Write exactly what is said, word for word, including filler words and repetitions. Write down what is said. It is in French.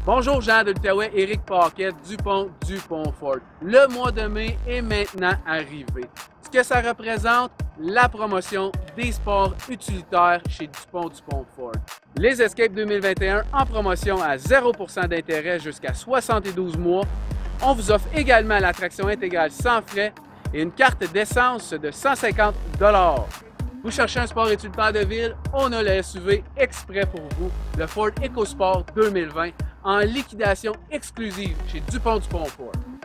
Bonjour Jean de l'Outaouais, Éric Paquette, Dupont, Dupont Ford. Le mois de mai est maintenant arrivé. Ce que ça représente, la promotion des sports utilitaires chez Dupont, Dupont Ford. Les Escape deux mille vingt et un en promotion à zéro pour cent d'intérêt jusqu'à soixante-douze mois. On vous offre également l'attraction intégrale sans frais et une carte d'essence de cent cinquante dollars. Vous cherchez un sport utilitaire de ville, on a le S U V exprès pour vous, le Ford EcoSport deux mille vingt, en liquidation exclusive chez Dupont Dupont Ford.